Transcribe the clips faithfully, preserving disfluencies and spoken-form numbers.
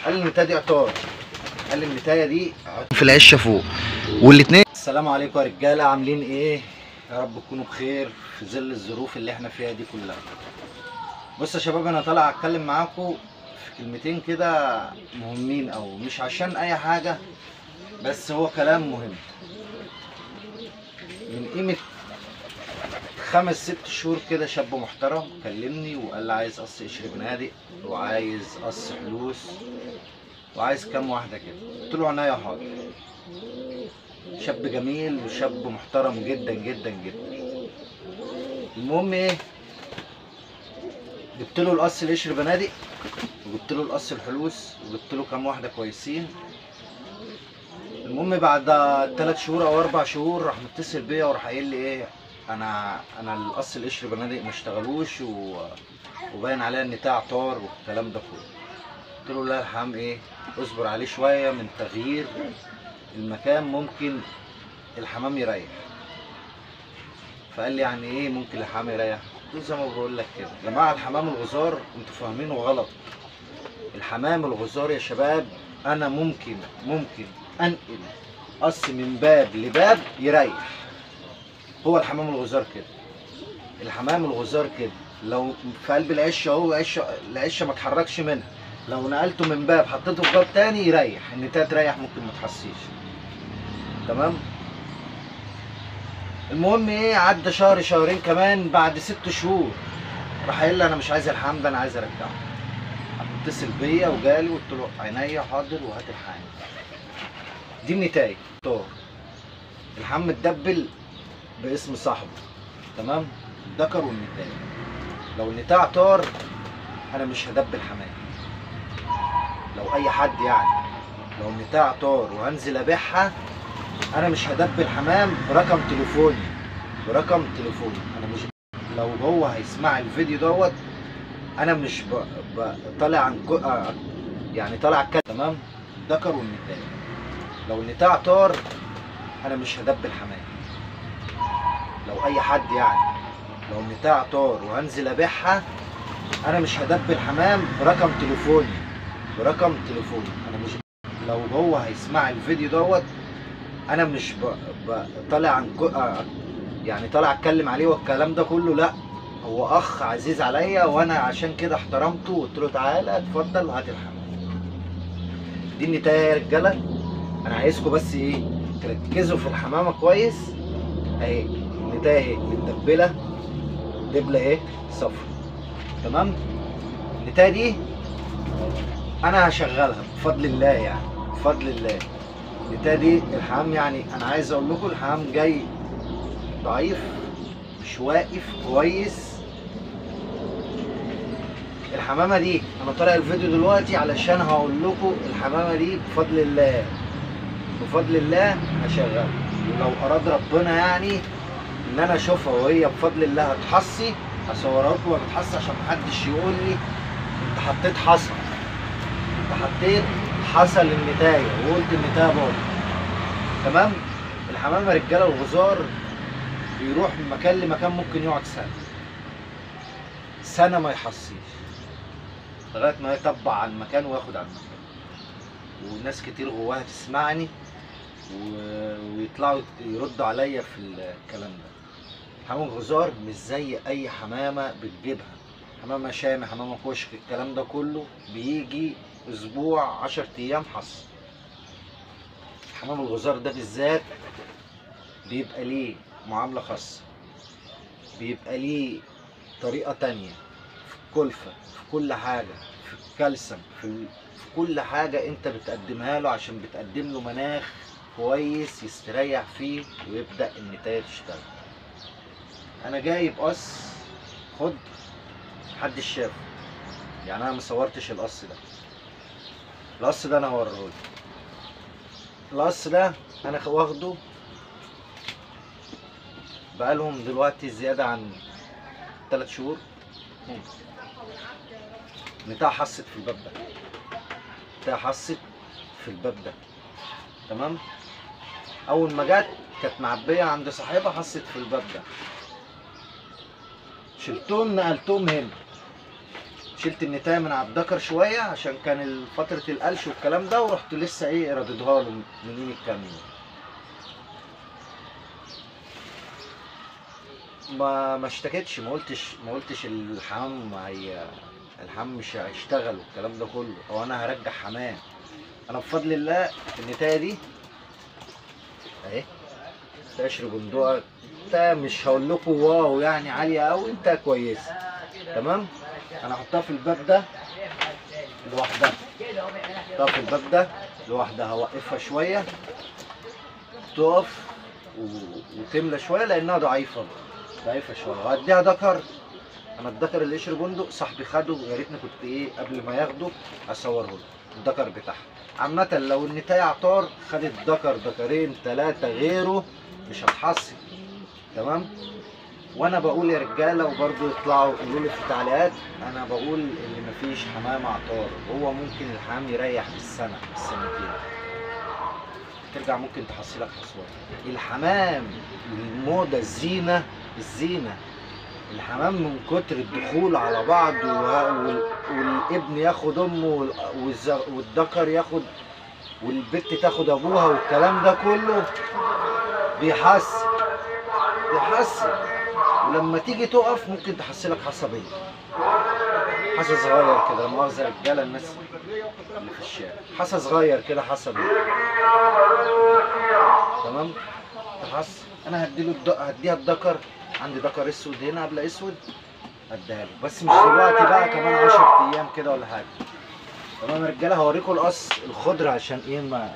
قال لي النتايه دي عطار، قال لي النتايه دي في العشه فوق والاتنين. السلام عليكم يا رجاله، عاملين ايه؟ يا رب تكونوا بخير في ظل الظروف اللي احنا فيها دي كلها. بصوا يا شباب، انا طالع اتكلم معاكم في كلمتين كده مهمين، او مش عشان اي حاجه، بس هو كلام مهم. من قيمه خمس ست شهور كده شاب محترم كلمني وقال لي عايز قص قشر بنادق وعايز قص فلوس وعايز كام واحده كده. قلت له عناية حاضر. شاب جميل وشاب محترم جدا جدا جدا. المهم ايه، جبت له القص القشر بنادق وجبت له القص الفلوس وجبت له كام واحده كويسين. المهم بعد ثلاث شهور او اربع شهور راح متصل بيا وراح قايل لي ايه، انا انا القص القشر بنادق ما اشتغلوش و... وباين عليها ان بتاع طار والكلام ده كله. قلت له لا يا حام، ايه اصبر عليه شويه من تغيير المكان، ممكن الحمام يريح. فقال لي يعني ايه ممكن الحمام يريح؟ قلت له زي ما بقول لك كده يا جماعه، الحمام الغزار انتوا فاهمينه غلط. الحمام الغزار يا شباب انا ممكن ممكن انقل قص من باب لباب يريح. هو الحمام الغزار كده، الحمام الغزار كده لو في قلب العشه اهو، عشه العشه ما اتحركش منها، لو نقلته من باب حطيته في باب تاني يريح، النتايه تريح ممكن ما تحسيش. تمام. المهم ايه، عدى شهر شهرين كمان، بعد ست شهور راح قايل لي انا مش عايز الحمام ده، انا عايز ارجعه. اتصل بيا وجالي وقلت له عينيا حاضر وهات الحمام. دي النتايه طار، الحمام متدبل باسم صاحبه. تمام. الذكر والنتايه. لو النتايه عطار انا مش هدبل حمام. لو اي حد يعني، لو النتايه عطار وهنزل ابيعها انا مش هدبل حمام برقم تليفوني، برقم تليفوني انا مش. لو هو هيسمع الفيديو دوت انا مش ب... ب... طالع عن كو... يعني طالع اتكلم. تمام. الذكر والنتايه. لو النتايه عطار انا مش هدبل حمام. لو اي حد يعني، لو النتايه عطار وهنزل ابيعها انا مش هدبل حمام برقم تليفوني، برقم تليفوني انا مش. لو هو هيسمع الفيديو دوت انا مش ب... ب... طالع عن كو... يعني طالع اتكلم عليه والكلام ده كله، لا هو اخ عزيز عليا، وانا عشان كده احترمته وقلت له تعالى اتفضل هات الحمام. دي النتايه يا رجاله. انا عايزكم بس ايه، تركزوا في الحمامه كويس. اهي النتايه اهي متدبله دبله اهي صفر. تمام. النتايه دي انا هشغلها بفضل الله، يعني بفضل الله. النتايه دي الحمام، يعني انا عايز اقول لكم الحمام جاي ضعيف مش واقف كويس. الحمامه دي انا طالع الفيديو دلوقتي علشان هقول لكم الحمامه دي بفضل الله، بفضل الله هشغلها. ولو اراد ربنا يعني ان انا اشوفها وهي بفضل الله هتحصي، هصورها لكم وهي بتحصي عشان محدش يقول لي انت حطيت حصى، انت حطيت حصى للنتايه وقلت النتايه باظت. تمام. الحمام يا رجاله الغزار بيروح من مكان لمكان ممكن يقعد سنه، سنه ما يحصيش لغايه ما يطبع على المكان وياخد على المكان. وناس كتير جواها تسمعني ويطلعوا يردوا عليا في الكلام ده. حمام الغزار مش زي اي حمامه بتجيبها، حمامه شامي، حمامه كشك، الكلام ده كله بيجي اسبوع عشر ايام حص. حمام الغزار ده بالذات بيبقى ليه معامله خاصه، بيبقى ليه طريقه تانية في الكلفه، في كل حاجه، في الكالسيوم، في, في كل حاجه انت بتقدمها له، عشان بتقدم له مناخ كويس يستريح فيه ويبدا النتايه تشتغل. انا جايب قص خد محدش شافه، يعني انا مصورتش القص ده. القص ده انا هوريهولك. القص ده انا واخده بقالهم دلوقتي زياده عن ثلاث شهور. نتاع حصت في الباب ده، نتاع حصت في الباب ده. تمام. اول ما جت كانت معبيه عند صاحبها، حصت في الباب ده. شلتهم نقلتهم هنا، شلت النتايه من على الدكر شويه عشان كان فتره القلش والكلام ده، ورحت لسه ايه رددها له من قيمه كام يوم. ما ما اشتكتش، ما قلتش ما قلتش الحمام هي الحمام مش هيشتغل والكلام ده كله، او انا هرجع حمام. انا بفضل الله النتايه دي اهي قشر بندقه، انت مش هقول لكم واو يعني عاليه قوي، انت كويسه تمام. انا هحطها في الباب ده لوحدها، احطها في الباب ده لوحدها، هوقفها شويه تقف وتملى شويه لانها ضعيفه ضعيفه شويه، وهديها دكر. انا الدكر اللي قشر بندق صاحبي خده، يا ريتني كنت ايه قبل ما ياخده اصوره له الدكر بتاعها. عامه لو النتايه عطار خدت دكر دكرين ثلاثه غيره مش هتحصل تمام. وانا بقول يا رجاله وبرضه يطلعوا يقولوا لي في التعليقات، انا بقول اللي مفيش حمام عطار هو ممكن الحمام يريح بالسنه بالسنتين، ترجع ممكن تحصلك حصوات. الحمام الموضه الزينه الزينه الحمام من كتر الدخول على بعض والابن ياخد امه والذكر ياخد والبت تاخد ابوها والكلام ده كله بيحسن بيحسن ولما تيجي تقف ممكن تحصلك حصبيه، حصى صغير كده، مؤاخذه رجاله الناس اللي في الشارع، حصى صغير كده حصبيه تمام تحص. انا هديله الد... هديها الدكر، عندي دكر اسود هنا قبل اسود هديها له، بس مش دلوقتي بقى، كمان عشر ايام كده ولا حاجه تمام يا رجاله. هوريكم القص الخضر عشان ايه ما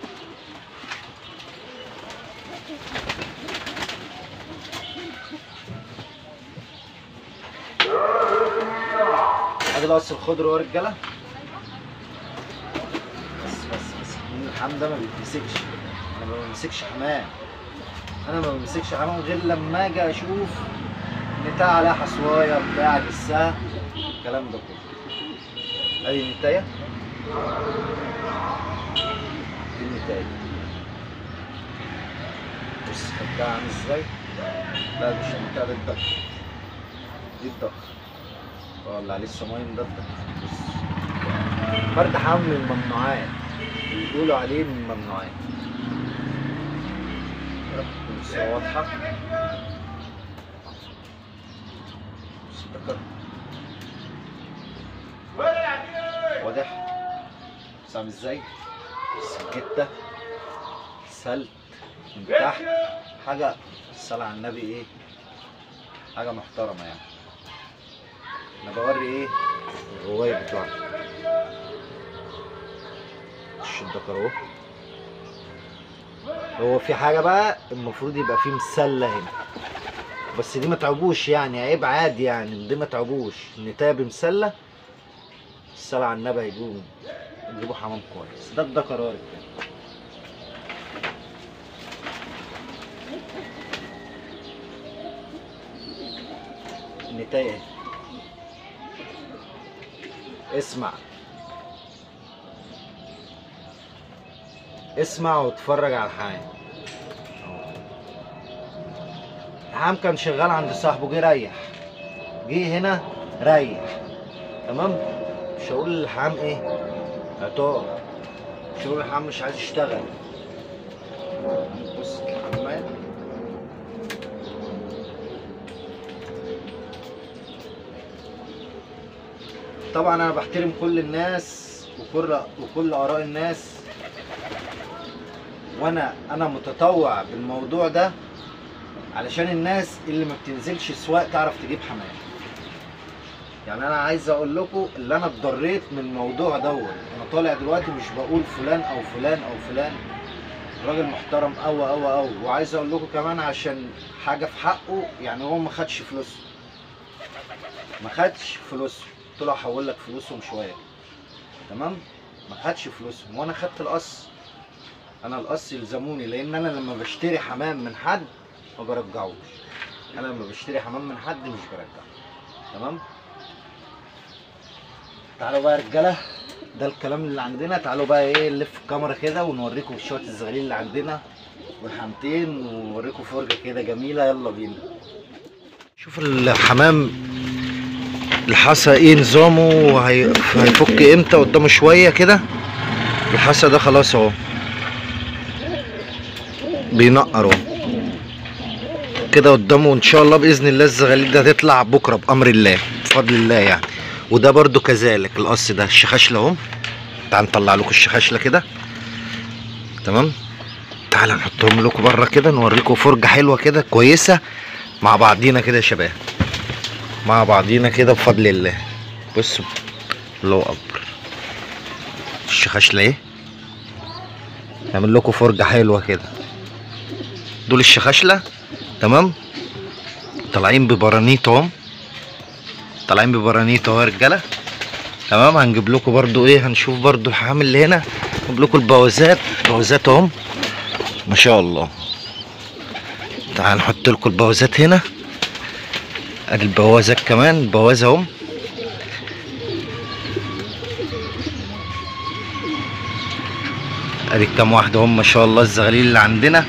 ادي القص الخضر اهو يا رجاله. بس بس بس الحمام ده ما بيتمسكش، انا ما بمسكش حمام، انا ما بمسكش حمام غير لما اجي اشوف نتايه عليها حصوايه بتاع لسه الكلام ده كله. ادي النتايه دي النتايه بص خدها عامل ازاي. لا مش النتايه دي الدكر، دي الدكر ولا لسه مايم ده الدكر. بص فرد حمام من الممنوعات، بيقولوا عليه من الممنوعات. بص واضحه بص الدكر واضح بص عامل ازاي. السجته سلت من تحت، حاجه الصلاه على النبي ايه، حاجه محترمه يعني. انا بوري ايه الروايه بتاعتي. وش الدكر اهو. هو في حاجه بقى المفروض يبقى فيه مسله هنا، بس دي ما تعبوش يعني، عيب عادي يعني، دي ما تعبوش. النتايه بمسله الصلاه على النبي هيجيبوا يجيبوا حمام كويس. ده الدكر اهو. النتايه اسمع اسمع واتفرج على الحمام. الحمام كان شغال عند صاحبه، جه ريح، جه هنا ريح تمام. مش هقول للحمام ايه عطار، مش هقول للحمام مش عايز يشتغل. بص الحمام طبعا انا بحترم كل الناس وكل وكل اراء الناس، وانا انا متطوع بالموضوع ده علشان الناس اللي ما بتنزلش سواق تعرف تجيب حمام. يعني انا عايز اقول لكم اللي انا اتضريت من الموضوع دوت. انا طالع دلوقتي مش بقول فلان او فلان او فلان، راجل محترم قوي قوي قوي. وعايز اقول لكم كمان عشان حاجه في حقه، يعني هو ما خدش فلوسه، ما خدش فلوسه، قلت له هحول لك فلوسهم شويه تمام. ما خدش فلوسهم وانا خدت القص. انا القص يلزموني، لان انا لما بشتري حمام من حد ما برجعوش. انا لما بشتري حمام من حد مش برجعه تمام. تعالوا بقى يا رجاله، ده الكلام اللي عندنا. تعالوا بقى ايه نلف الكاميرا كده ونوريكم شويه الزغاليل اللي عندنا والحمتين، ونوريكم فرجه كده جميله. يلا بينا. شوف الحمام الحصى ايه نظامه وهيفك امتى؟ قدامه شويه كده. الحصى ده خلاص اهو بينقر اهو كده قدامه. ان شاء الله باذن الله الزغاليل ده هتطلع بكره بامر الله بفضل الله يعني. وده برده كذلك القص ده الشخاشله اهو. تعال نطلع لكم الشخاشله كده تمام. تعال نحطهم لكم بره كده نوريكم فرجه حلوه كده كويسه مع بعضينا كده يا شباب، مع بعضينا كده بفضل الله. بصوا الله اكبر الشخاشله ايه. نعمل لكم فرجه حلوه كده. دول الشخاشله تمام. طالعين ببرانيط اهم، طالعين ببرانيط اهو يا رجاله تمام. هنجيب لكم برده ايه، هنشوف برده الحمام اللي هنا، نجيب لكم البوازات. بوازات اهم ما شاء الله. تعال نحط لكم البوازات هنا. ادي البوازات كمان بوازه اهم. ادي كام واحده هم ما شاء الله الزغاليل اللي عندنا.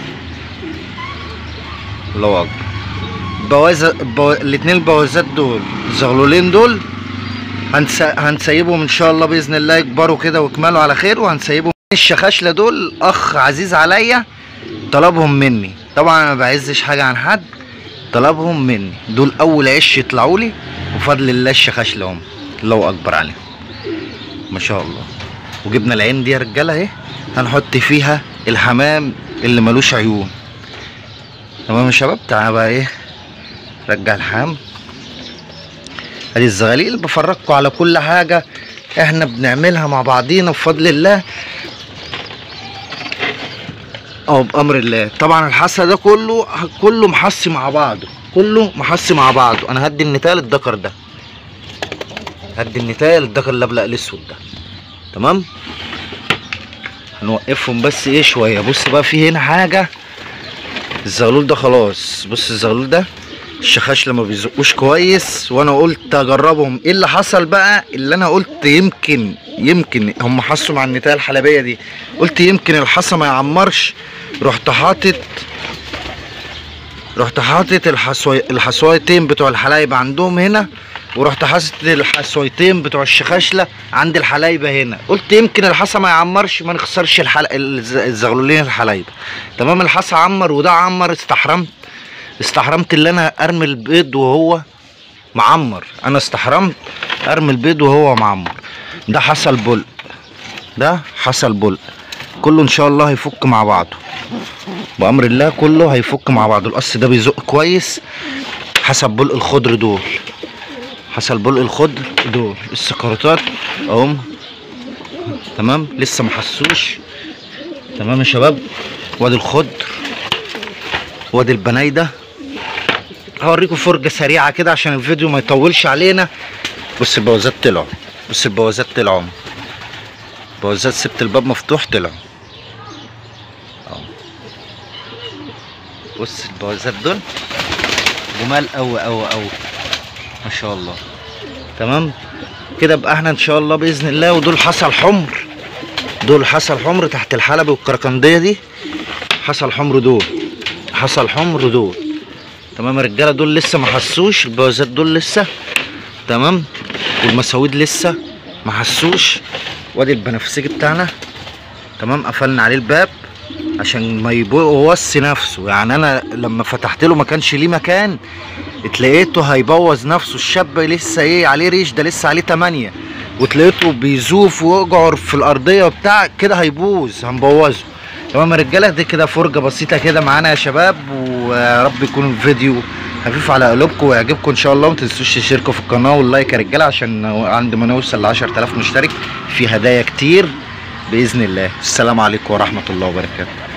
الله اكبر. بوازه بو... الاتنين البوازات دول الزغلولين دول هنس... هنسيبهم ان شاء الله باذن الله يكبروا كده ويكملوا على خير وهنسيبهم. الشخاشله دول اخ عزيز عليا طلبهم مني، طبعا انا ما بعزش حاجه عن حد، طلبهم مني. دول اول عش يطلعوا لي بفضل الله الشخاشله هم. الله اكبر عليهم ما شاء الله. وجبنا العين دي يا رجاله اهي هنحط فيها الحمام اللي ملوش عيون تمام يا شباب. تعالى بقى ايه رجع الحمام. ادي الزغاليل بفرجكم على كل حاجه احنا بنعملها مع بعضينا بفضل الله او بامر الله. طبعا الحصى ده كله كله محصي مع بعضه، كله محصي مع بعضه. انا هدي النتايه للدكر ده، هدي النتايه للدكر اللبلق الاسود ده تمام. هنوقفهم بس ايه شويه. بص بقى في هنا حاجه. الزغلول ده خلاص، بص الزغلول ده الشخاشله ما بيزقوش كويس، وانا قلت اجربهم. ايه اللي حصل بقى؟ اللي انا قلت يمكن يمكن هم حسوا مع النتايه الحلبيه دي، قلت يمكن الحصى ما يعمرش. رحت حاطط رحت حاطط الحصوي الحصويتين بتوع الحلايب عندهم هنا، ورحت حاطط الحصويتين بتوع الشخاشله عند الحلايبه هنا. قلت يمكن الحصى ما يعمرش، ما نخسرش الحل... الزغلولين الحلايب تمام. الحصى عمر وده عمر. استحرمت استحرمت اللي انا ارمي البيض وهو معمر. انا استحرمت ارمي البيض وهو معمر. ده حصل بلق، ده حصل بلق. كله ان شاء الله هيفك مع بعضه بامر الله، كله هيفك مع بعضه. القص ده بيزق كويس. حسب بلق الخضر دول، حصل بلق الخضر دول السكرتات اهم تمام. لسه ما حسوش تمام يا شباب. وادي الخضر وادي البنايده. هوريكم فرجه سريعه كده عشان الفيديو ما يطولش علينا. بص البوازات طلعوا، بص البوازات طلعوا، البوازات سبت الباب مفتوح طلعوا اهو. بص البوازات دول جمال قوي قوي قوي ما شاء الله تمام كده. بقى احنا ان شاء الله باذن الله. ودول حصل حمر، دول حصل حمر تحت الحلبة والكركنديه دي. حصل حمر دول، حصل حمر دول تمام يا رجاله. دول لسه ما حسوش، البوازات دول لسه تمام. والمساويد لسه ما حسوش. وادي البنفسجي بتاعنا تمام. قفلنا عليه الباب عشان ما يبوظ نفسه يعني. انا لما فتحت له ما كانش ليه مكان، اتلاقيته هيبوظ نفسه. الشاب لسه ايه عليه ريش، ده لسه عليه تمانية، وتلاقيته بيزوف ويقعر في الارضيه وبتاع كده هيبوظ، هنبوظه تمام يا رجاله. دي كده فرجه بسيطه كده معانا يا شباب، ويا رب يكون الفيديو خفيف على قلوبكم ويعجبكم ان شاء الله. ما تنسوش تشتركوا في القناه واللايك يا رجاله عشان عند ما نوصل ل عشرة آلاف مشترك في هدايا كتير باذن الله. السلام عليكم ورحمه الله وبركاته.